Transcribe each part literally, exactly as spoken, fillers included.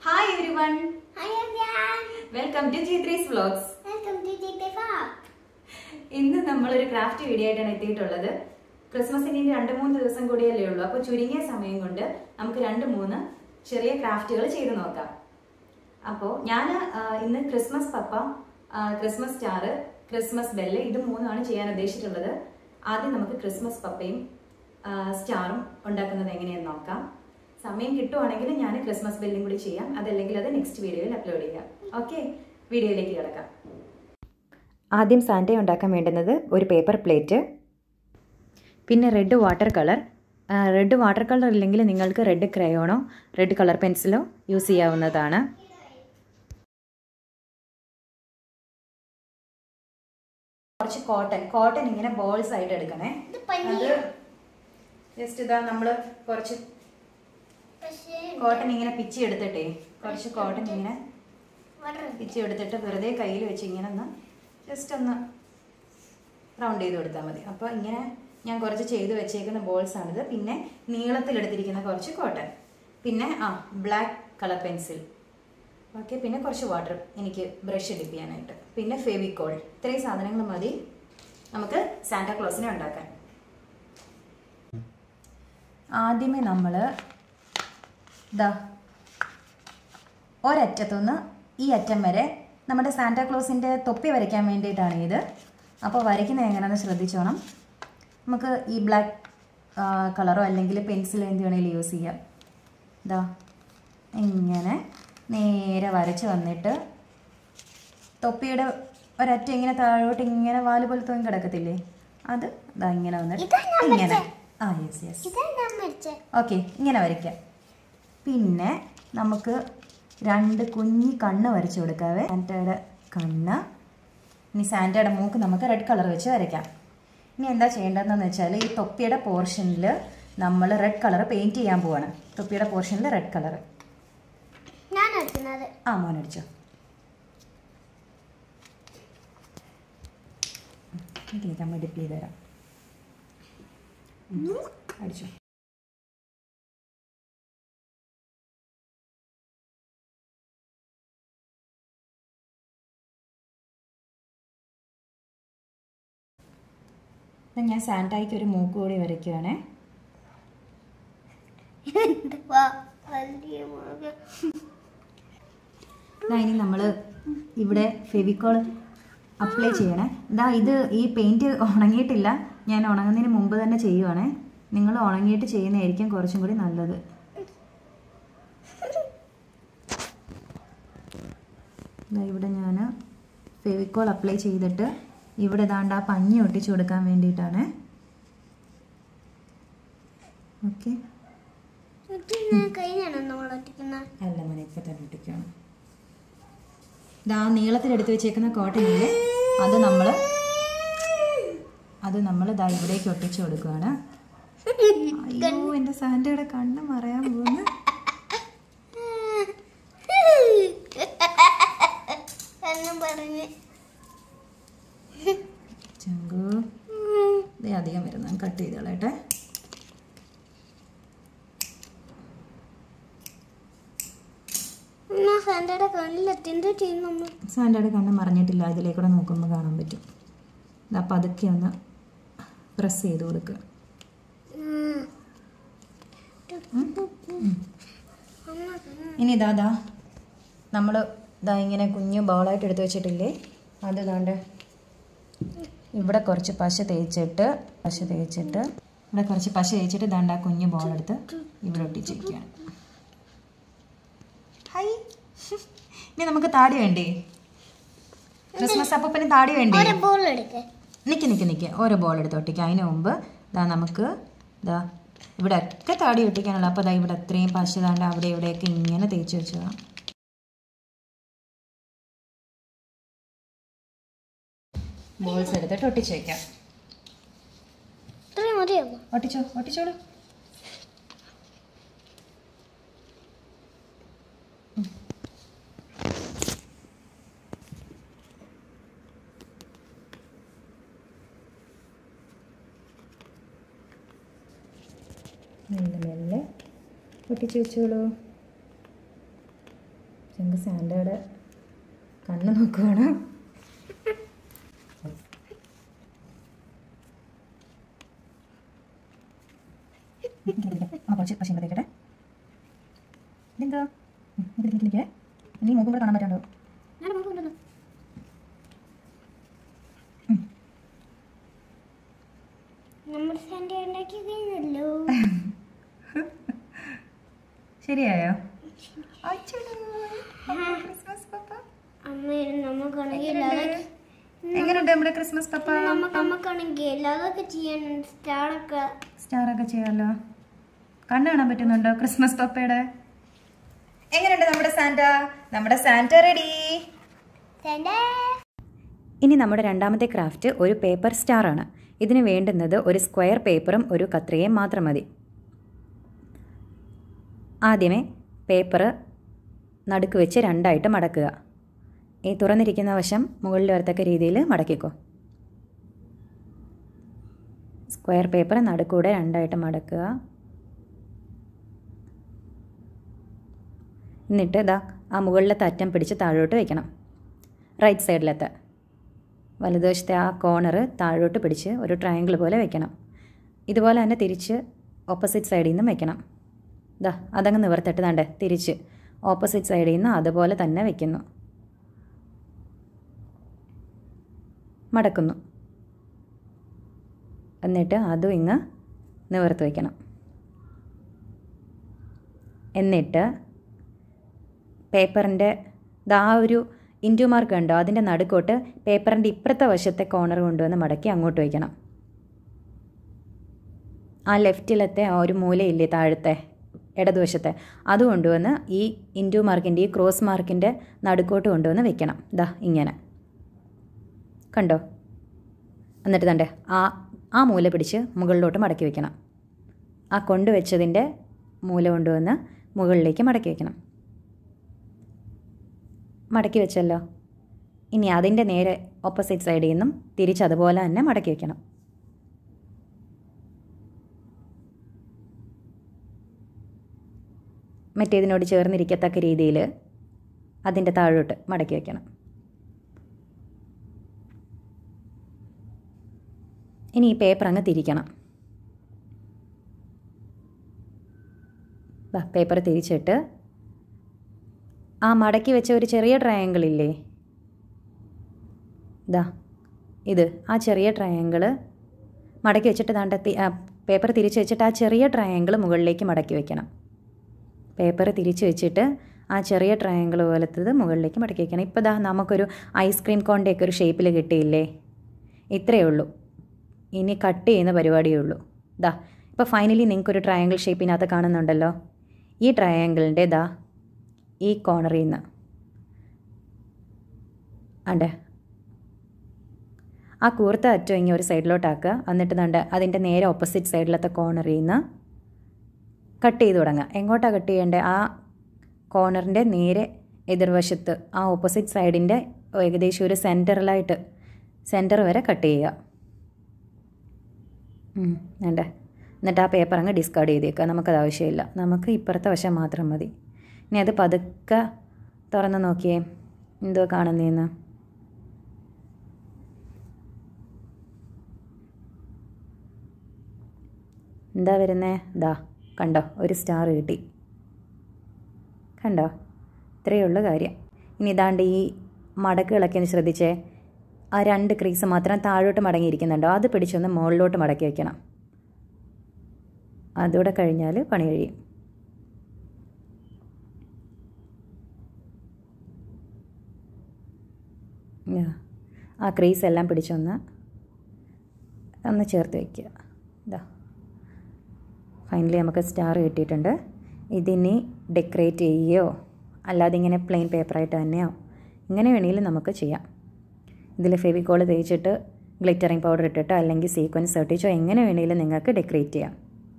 Hi everyone. Hi everyone. Welcome to G three's Vlogs. Welcome to G three's Vlogs. ഇന്ന് നമ്മൾ ഒരു craft video ആയിട്ടാണ് എത്തിയിട്ടുള്ളത്. ക്രിസ്മസിന് ഇനി രണ്ട് മൂന്ന് ദിവസം കൂടിയല്ലേ ഉള്ളൂ. അപ്പോൾ ചുരുങ്ങിയ സമയം കൊണ്ട് നമുക്ക് രണ്ട് മൂന്ന് ചെറിയ ക്രാഫ്റ്റുകൾ ചെയ്തു നോക്കാം. അപ്പോൾ ഞാൻ ഇന്ന് Christmas papa, Christmas star, Christmas bell ഇത് മൂന്നാണ് ചെയ്യാൻ ഉദ്ദേശിച്ചിട്ടുള്ളത്. ആദ്യം നമുക്ക് ക്രിസ്മസ് പപ്പയും സ്റ്റാറും ഉണ്ടാക്കുന്നത് എങ്ങനെയെന്ന് നോക്കാം. സമയം കിട്ടുവാണെങ്കിൽ ഞാൻ ക്രിസ്മസ് ബെല്ലും കൂടി ചെയ്യാം, അതല്ലെങ്കിൽ അത് നെക്സ്റ്റ് വീഡിയോയിൽ അപ്ലോഡ് ചെയ്യാം. ഓക്കെ, വീഡിയോയിലേക്ക് കിടക്കാം. ആദ്യം സാന്റ ഉണ്ടാക്കാൻ വേണ്ടുന്നത് ഒരു പേപ്പർ പ്ലേറ്റ്, പിന്നെ red water colour. Red water colour ഇല്ലെങ്കിൽ നിങ്ങൾക്ക് റെഡ് ക്രയോണോ റെഡ് കളർ പെൻസിലോ യൂസ് ചെയ്യാവുന്നതാണ്. കുറച്ച് കോട്ടൺ കോട്ടൺ ഇങ്ങനെ ബോൾസ് ആയിട്ട് എടുക്കണേ. അത് ജസ്റ്റ് ഇതാ നമ്മൾ കുറച്ച് കോട്ടൺ ഇങ്ങനെ പിച്ചി എടുത്തിട്ടേ കുറച്ച് കോട്ടൺ ഇങ്ങനെ പിച്ചി എടുത്തിട്ട് വെറുതെ കയ്യിൽ വെച്ച് ഇങ്ങനെ ഒന്ന് ജസ്റ്റ് ഒന്ന് റൗണ്ട് ചെയ്ത് കൊടുത്താൽ മതി. അപ്പോൾ ഇങ്ങനെ ഞാൻ കുറച്ച് ചെയ്ത് വെച്ചേക്കുന്ന ബോൾസ് ആണിത്. പിന്നെ നീളത്തിലെടുത്തിരിക്കുന്ന കുറച്ച് കോട്ടൺ, പിന്നെ ആ ബ്ലാക്ക് കളർ പെൻസിൽ, ഓക്കെ, പിന്നെ കുറച്ച് വാട്ടർ എനിക്ക് ബ്രഷ് ഡിപ്പ് ചെയ്യാനായിട്ട്, പിന്നെ ഫെവിക്കോൾ. ഇത്രയും സാധനങ്ങൾ മതി നമുക്ക് സാന്റാക്ലോസിനെ ഉണ്ടാക്കാൻ. ആദ്യമേ നമ്മൾ ദാ ഒരറ്റത്തുനിന്ന് ഈ അറ്റം വരെ നമ്മുടെ സാന്റാക്ലോസിൻ്റെ തൊപ്പി വരയ്ക്കാൻ വേണ്ടിയിട്ടാണ് ഇത്. അപ്പോൾ വരയ്ക്കുന്നത് എങ്ങനെയാണെന്ന് ശ്രദ്ധിച്ചോണം. നമുക്ക് ഈ ബ്ലാക്ക് കളറോ അല്ലെങ്കിൽ പെൻസിൽ എന്ത് വേണമെങ്കിലും യൂസ് ചെയ്യാം. ഇതാ ഇങ്ങനെ നേരെ വരച്ച് വന്നിട്ട് തൊപ്പിയുടെ ഒരറ്റം ഇങ്ങനെ താഴോട്ട് ഇങ്ങനെ വാല് പോലെ തൂങ്ങി കിടക്കത്തില്ലേ, അത് ഇതാ ഇങ്ങനെ വന്നിട്ട് ഇങ്ങനെ ആ യെസ് യെസ് ഓക്കെ ഇങ്ങനെ വരയ്ക്കാം. പിന്നെ നമുക്ക് രണ്ട് കുഞ്ഞി കണ്ണ് വരച്ചു കൊടുക്കാവേ. സാന്റയുടെ കണ്ണ്. ഇനി സാന്റയുടെ മൂക്ക് നമുക്ക് റെഡ് കളർ വെച്ച് വരയ്ക്കാം. ഇനി എന്താ ചെയ്യേണ്ടതെന്ന് വെച്ചാൽ ഈ തൊപ്പിയുടെ പോർഷനിൽ നമ്മൾ റെഡ് കളർ പെയിൻറ്റ് ചെയ്യാൻ പോവാണ്. തൊപ്പിയുടെ പോർഷനിൽ റെഡ് കളർ ആ മോനടിച്ചോ. എനിക്ക് നമ്മൾ ഡിപ്പ് ചെയ്ത് തരാം. അടിച്ചോ. ഞാൻ സാന്റായ്ക്ക് ഒരു മൂക്ക് കൂടി വരയ്ക്കുവാണേ. ഇനി നമ്മൾ ഇവിടെ ഫെവിക്കോൾ അപ്ലൈ ചെയ്യണേ. ഇതാ ഇത് ഈ പെയിൻറ്റ് ഉണങ്ങിയിട്ടില്ല, ഞാൻ ഉണങ്ങുന്നതിന് മുമ്പ് തന്നെ ചെയ്യുവാണേ. നിങ്ങൾ ഉണങ്ങിയിട്ട് ചെയ്യുന്നതായിരിക്കും കുറച്ചും കൂടി നല്ലത്. ഇവിടെ ഞാൻ ഫെവിക്കോൾ അപ്ലൈ ചെയ്തിട്ട് ഇവിടെ ദാണ്ട് ആ പഞ്ഞി ഒട്ടിച്ചു കൊടുക്കാൻ വേണ്ടിയിട്ടാണ്. ഓക്കെ, അല്ല മോനെ ഇപ്പം തന്നെ ഒട്ടിക്കണം. ഇതാ നീളത്തിലെടുത്ത് വെച്ചേക്കുന്ന കോട്ടണില്ലേ, അത് നമ്മൾ അത് നമ്മൾ ഇതാ ഇവിടേക്ക് ഒട്ടിച്ചു കൊടുക്കുകയാണ്. അയ്യോ എൻ്റെ സാന്റയുടെ കണ്ണ് മറയാൻ പോകുന്നു. ചങ്കു ഇതേ അധികം വരുന്ന കട്ട് ചെയ്തോളട്ടെ. സാന്റയുടെ കണ്ണ് മറിഞ്ഞിട്ടില്ല, ഇതിലേക്കൂടെ നോക്കുമ്പോൾ കാണാൻ പറ്റും. അപ്പം അതൊക്കെ ഒന്ന് പ്രസ് ചെയ്ത് കൊടുക്കുക. ഇനി ഇതാ ദാ നമ്മൾ ഇതാ ഇങ്ങനെ കുഞ്ഞു ബോളായിട്ട് എടുത്ത് വെച്ചിട്ടില്ലേ, അത് ദാണ്ട് ഇവിടെ കുറച്ച് പശ തേച്ചിട്ട് പശ തേച്ചിട്ട് ഇവിടെ കുറച്ച് പശ തേച്ചിട്ട് ദാണ്ട് ആ കുഞ്ഞു ബോളെടുത്ത് ഇവിടെ ഒട്ടിച്ചിരിക്കുകയാണ്. ഹൈ, ഇനി നമുക്ക് താടി വേണ്ടേ? ക്രിസ്മസ് അപ്പൂപ്പന് താടി വേണ്ടേ? നിൽക്ക് നിൽക്ക് നിൽക്ക് ഓരോ ബോൾ എടുത്ത് ഒട്ടിക്കാം. അതിന് മുമ്പ് ഇതാ നമുക്ക് ഇതാ ഇവിടെ ഒക്കെ താടി ഒട്ടിക്കാനുള്ള. അപ്പോൾ ഇതാ ഇവിടെ അത്രയും പശ താണ്ട് അവിടെ ഇവിടെയൊക്കെ ഇങ്ങനെ തേച്ച് വെച്ചതാണ്. ബോൾസ് എടുത്തിട്ട് ഒട്ടിച്ച് വയ്ക്കാം. ഒട്ടിച്ചോ ഒട്ടിച്ചോളൂ. മെല്ലെ മെല്ലെ ഒട്ടിച്ച് വെച്ചോളൂ. ചെങ്ക് സാൻഡയുടെ കണ്ണ് നോക്കുവാണ്. കുറച്ച് പശ തേക്കട്ടെ. ഇതെന്താ ഇതിലേക്ക് നീ നോക്കുമ്പോൾ കാണാൻ പറ്റാണ്ടോ? ശരിയായോ? എങ്ങനെയുണ്ട് നമ്മുടെ ക്രിസ്മസ് പപ്പ? സ്റ്റാറൊക്കെ ചെയ്യാമല്ലോ. കണ്ണ് കാണാൻ പറ്റുന്നുണ്ടോ ക്രിസ്മസ് പപ്പയുടെ? എങ്ങനെയുണ്ട് നമ്മുടെ സാന്റ? നമ്മുടെ സാന്റ റെഡി. ഇനി നമ്മുടെ രണ്ടാമത്തെ ക്രാഫ്റ്റ് ഒരു പേപ്പർ സ്റ്റാർ ആണ്. ഇതിന് വേണ്ടുന്നത് ഒരു സ്ക്വയർ പേപ്പറും ഒരു കത്രികയും മാത്രം മതി. ആദ്യമേ പേപ്പർ നടുക്ക് വെച്ച് രണ്ടായിട്ട് മടക്കുക. ഈ തുറന്നിരിക്കുന്ന വശം മുകളിൽ വരത്തക്ക രീതിയിൽ മടക്കിക്കോ. സ്ക്വയർ പേപ്പർ നടുക്കൂടെ രണ്ടായിട്ട് മടക്കുക. എന്നിട്ട് ഇതാ ആ മുകളിലത്തെ അറ്റം പിടിച്ച് താഴോട്ട് വയ്ക്കണം. റൈറ്റ് സൈഡിലത്തെ വലതുവശത്തെ ആ കോർണർ താഴോട്ട് പിടിച്ച് ഒരു ട്രയാങ്കിൾ പോലെ വയ്ക്കണം. ഇതുപോലെ തന്നെ തിരിച്ച് ഓപ്പോസിറ്റ് സൈഡിൽ നിന്നും വയ്ക്കണം. ഇതാ അതങ്ങ് നിവർത്തിട്ട് താണ്ടേ തിരിച്ച് ഓപ്പോസിറ്റ് സൈഡിൽ നിന്ന് അതുപോലെ തന്നെ വയ്ക്കുന്നു. മടക്കുന്നു. എന്നിട്ട് അതും ഇങ്ങ് നിവർത്തി വയ്ക്കണം. എന്നിട്ട് പേപ്പറിൻ്റെ ആ ഒരു ഇൻറ്റു മാർക്ക് ഉണ്ടോ അതിൻ്റെ നടുക്കോട്ട് പേപ്പറിൻ്റെ ഇപ്പുറത്തെ വശത്തെ കോർണർ കൊണ്ടുവന്ന് മടക്കി അങ്ങോട്ട് വയ്ക്കണം. ആ ലെഫ്റ്റിലത്തെ ആ ഒരു മൂലയില്ലേ താഴത്തെ ഇടതുവശത്തെ അത് കൊണ്ടുവന്ന് ഈ ഇൻറ്റു മാർക്കിൻ്റെ ഈ ക്രോസ് മാർക്കിൻ്റെ നടുക്കോട്ട് കൊണ്ടുവന്ന് വെക്കണം. ദാ ഇങ്ങനെ കണ്ടോ? എന്നിട്ട് തണ്ടേ ആ ആ മൂല പിടിച്ച് മുകളിലോട്ട് മടക്കി വയ്ക്കണം. ആ കൊണ്ടുവച്ചതിൻ്റെ മൂല കൊണ്ടുവന്ന് മുകളിലേക്ക് മടക്കി വയ്ക്കണം. മടക്കി വെച്ചല്ലോ. ഇനി അതിൻ്റെ നേരെ ഓപ്പോസിറ്റ് സൈഡിൽ നിന്നും തിരിച്ചതുപോലെ തന്നെ മടക്കി വയ്ക്കണം. മറ്റേതിനോട് ചേർന്നിരിക്കത്തക്ക രീതിയിൽ അതിൻ്റെ താഴോട്ട് മടക്കി വയ്ക്കണം. ഇനി ഈ പേപ്പർ അങ്ങ് തിരിക്കണം. പേപ്പർ തിരിച്ചിട്ട് ആ മടക്കി വെച്ച ഒരു ചെറിയ ട്രയാങ്കിൾ ഇല്ലേ, ഇതാ ഇത് ആ ചെറിയ ട്രയാങ്കിൾ മടക്കി വെച്ചിട്ട് താണ്ട പേപ്പർ തിരിച്ച് വെച്ചിട്ട് ആ ചെറിയ ട്രയാങ്കിൾ മുകളിലേക്ക് മടക്കി വയ്ക്കണം. പേപ്പർ തിരിച്ച് വെച്ചിട്ട് ആ ചെറിയ ട്രയാങ്കിൾ പോലത്തത് മുകളിലേക്ക് മടക്കി വയ്ക്കണം. ഇപ്പോൾ ദാ നമുക്കൊരു ഐസ്ക്രീം കോണിൻ്റെയൊക്കെ ഒരു ഷേപ്പിൽ കിട്ടിയില്ലേ? ഇത്രയേ ഉള്ളൂ. ഇനി കട്ട് ചെയ്യുന്ന പരിപാടിയേ ഉള്ളൂ. ദാ ഇപ്പോൾ ഫൈനലി നിങ്ങൾക്കൊരു ട്രയാങ്കിൾ ഷേപ്പിനകത്ത് കാണുന്നുണ്ടല്ലോ. ഈ ട്രയാങ്കിളിൻ്റെ ദാ ഈ കോർണറിൽ നിന്ന് അണ്ടേ ആ കൂർത്ത അറ്റം ഇങ്ങനെ ഒരു സൈഡിലോട്ടാക്കുക. എന്നിട്ട് ദാണ്ട് അതിൻ്റെ നേരെ ഓപ്പോസിറ്റ് സൈഡിലത്തെ കോർണറിൽ നിന്ന് കട്ട് ചെയ്ത് തുടങ്ങുക. എങ്ങോട്ടാണ് കട്ട് ചെയ്യേണ്ടത്? ആ കോർണറിൻ്റെ നേരെ എതിർവശത്ത് ആ ഓപ്പോസിറ്റ് സൈഡിൻ്റെ ഏകദേശം ഒരു സെൻറ്ററിലായിട്ട് സെൻറ്റർ വരെ കട്ട് ചെയ്യുക. വേണ്ടേ? എന്നിട്ട് ആ പേപ്പർ അങ്ങ് ഡിസ്കാർഡ് ചെയ്തേക്കുക. നമുക്കത് ആവശ്യമില്ല. നമുക്ക് ഇപ്പുറത്തെ വശം മാത്രം മതി. ഇനി അത് പതുക്കെ തുറന്ന് നോക്കിയേ എന്തോ കാണുന്നേന്ന്. എന്താ വരുന്നേ? ദാ കണ്ടോ? ഒരു സ്റ്റാർ കിട്ടി. കണ്ടോ? ഇത്രയേ ഉള്ളൂ കാര്യം. ഇനി ഇതാണ്ട് ഈ മടക്കുകളൊക്കെ ഒന്ന് ശ്രദ്ധിച്ചേ. ആ രണ്ട് ക്രീസ് മാത്രം താഴോട്ട് മടങ്ങിയിരിക്കുന്നുണ്ടോ? അത് പിടിച്ചൊന്ന് മുകളിലോട്ട് മടക്കി വയ്ക്കണം. അതുകൂടെ കഴിഞ്ഞാൽ പണി കഴിയും. ആ ക്രീസ് എല്ലാം പിടിച്ചൊന്ന് ഒന്ന് ചേർത്ത് വയ്ക്കുക. ഇതാ ഫൈനലി നമുക്ക് സ്റ്റാർ കിട്ടിയിട്ടുണ്ട്. ഇതിനി ഡെക്കറേറ്റ് ചെയ്യുകയോ അല്ലാതെ ഇങ്ങനെ പ്ലെയിൻ പേപ്പറായിട്ട് തന്നെയോ ഇങ്ങനെ വേണമെങ്കിലും നമുക്ക് ചെയ്യാം. ഇതിൽ ഫെവിക്കോൾ തേച്ചിട്ട് ഗ്ലിറ്ററിങ് പൗഡർ ഇട്ടിട്ടോ അല്ലെങ്കിൽ സീക്വൻസ് ഒട്ടിച്ചോ എങ്ങനെ വേണമെങ്കിലും നിങ്ങൾക്ക് ഡെക്കറേറ്റ് ചെയ്യാം.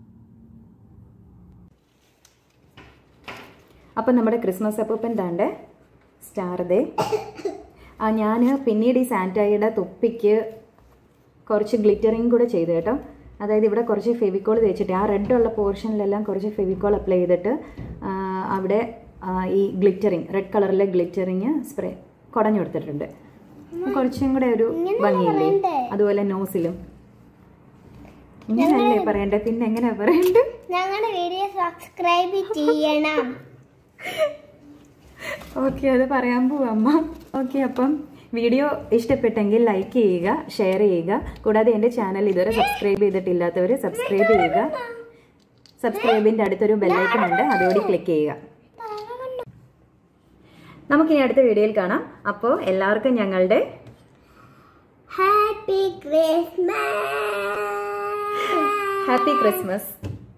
അപ്പം നമ്മുടെ ക്രിസ്മസ് അപ്പൂപ്പൻ താണ്ട് സ്റ്റാർ ദേ. ആ ഞാൻ പിന്നീട് ഈ സാന്റായുടെ തൊപ്പിക്ക് കുറച്ച് ഗ്ലിറ്ററിങ് കൂടെ ചെയ്തു കേട്ടോ. അതായത് ഇവിടെ കുറച്ച് ഫെവിക്കോൾ തേച്ചിട്ട് ആ റെഡ് ഉള്ള പോർഷനിലെല്ലാം കുറച്ച് ഫെവിക്കോൾ അപ്ലൈ ചെയ്തിട്ട് അവിടെ ഈ ഗ്ലിറ്ററിങ് റെഡ് കളറിലെ ഗ്ലിറ്ററിങ് സ്പ്രേ കുടഞ്ഞു കൊടുത്തിട്ടുണ്ട്. കുറച്ചും കൂടെ ഒരു ഭംഗിയില്ലേ? അതുപോലെ നോസിലും ഇങ്ങനെയല്ലേ പറയണ്ടേ, പിന്നെ എങ്ങനെയാ പറയണ്ടേ? ഞങ്ങളുടെ വീഡിയോ സബ്സ്ക്രൈബ് ചെയ്യണം. ഓക്കെ, അത് പറയാൻ പോവാ അമ്മ. ഓക്കെ, അപ്പം വീഡിയോ ഇഷ്ടപ്പെട്ടെങ്കിൽ ലൈക്ക് ചെയ്യുക, ഷെയർ ചെയ്യുക. കൂടാതെ എൻ്റെ ചാനൽ ഇതുവരെ സബ്സ്ക്രൈബ് ചെയ്തിട്ടില്ലാത്തവർ സബ്സ്ക്രൈബ് ചെയ്യുക. സബ്സ്ക്രൈബിൻ്റെ അടുത്തൊരു ബെല്ലൈക്കൺ ഉണ്ട്, അതോടെ ക്ലിക്ക് ചെയ്യുക. നമുക്കിനി അടുത്ത വീഡിയോയിൽ കാണാം. അപ്പോൾ എല്ലാവർക്കും ഞങ്ങളുടെ ഹാപ്പി ക്രിസ്മസ്. Happy Christmas.